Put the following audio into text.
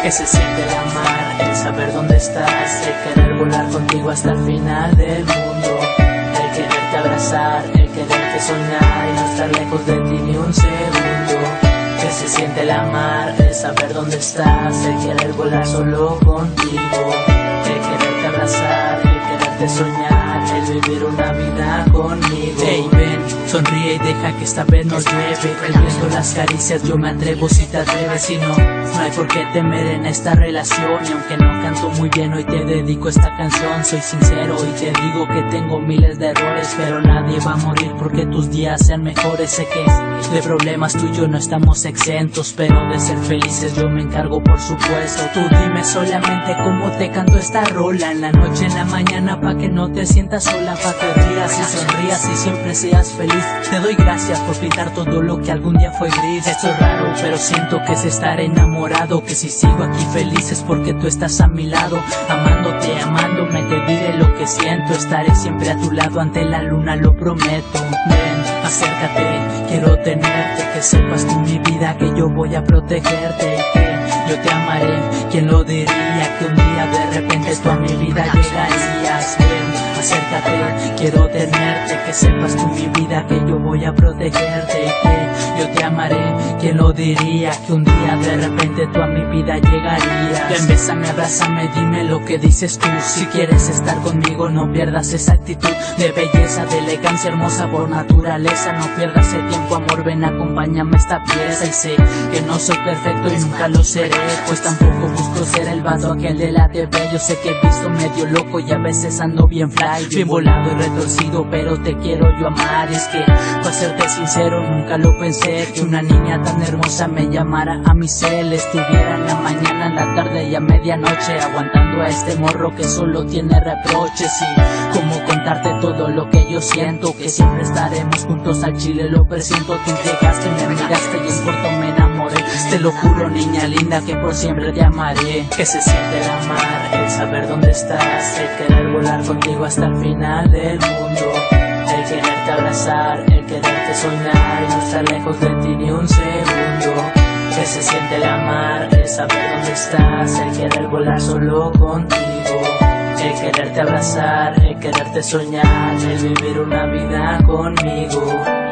Que se siente el amar, el saber dónde estás, el querer volar contigo hasta el final del mundo, el quererte abrazar, el quererte soñar y no estar lejos de ti ni un segundo. Que se siente el amar, el saber dónde estás, el querer volar solo contigo, el quererte abrazar, el quererte soñar, el vivir una vida conmigo. Hey, ven, sonríe y deja que esta vez nos lleve. Viendo las caricias yo me atrevo si te atreves. Si no, no hay por qué temer en esta relación. Y aunque no canto muy bien hoy te dedico esta canción. Soy sincero y te digo que tengo miles de errores, pero nadie va a morir porque tus días sean mejores. Sé que de problemas tú y yo no estamos exentos, pero de ser felices yo me encargo por supuesto. Tú dime solamente cómo te canto esta rola, en la noche, en la mañana, pa' que no te sientas sola, pa' que rías y sonrías y siempre seas feliz. Te doy gracias por pintar todo lo que algún día fue gris. Esto es raro, pero siento que es estar enamorado, que si sigo aquí feliz es porque tú estás a mi lado, amándote, amándome, te diré lo que siento. Estaré siempre a tu lado ante la luna, lo prometo. Ven, acércate, quiero tenerte, que sepas tú mi vida, que yo voy a protegerte y que yo te amaré. ¿Quién lo diría que un día de repente tú a mi vida llegarías? Ven, acércate, quiero tenerte, que sepas tú mi vida, que yo voy a protegerte y que yo te amaré. ¿Quién lo diría que un día de repente tú a mi vida llegarías? Ven, bésame, abrázame, dime lo que dices tú. Si quieres estar conmigo no pierdas esa actitud de belleza, de elegancia hermosa por naturaleza. No pierdas el tiempo, amor, ven, acompáñame a esta pieza. Y sé que no soy perfecto y nunca lo seré, pues tampoco busco ser el vato aquel de la TV. Yo sé que he visto medio loco y a veces ando bien fly, bien volado y retorcido, pero te quiero yo amar. Es que, para serte sincero, nunca lo pensé, que una niña tan hermosa me llamara a mi cel. Estuviera en la mañana, en la tarde y a medianoche aguantando a este morro que solo tiene reproches. Y cómo contarte todo lo que yo siento, que siempre estaremos juntos al chile, lo presiento. Tú llegaste, me miraste y en corto me enamoré. Te lo juro, niña linda, que por siempre te amaré. Que se siente el amar, el saber dónde estás, el querer volar contigo hasta el final del mundo, el quererte abrazar, el quererte soñar y no estar lejos de ti ni un segundo. Que se siente el amar, el saber dónde estás, el querer volar solo contigo, el quererte abrazar, el quererte soñar, el vivir una vida conmigo.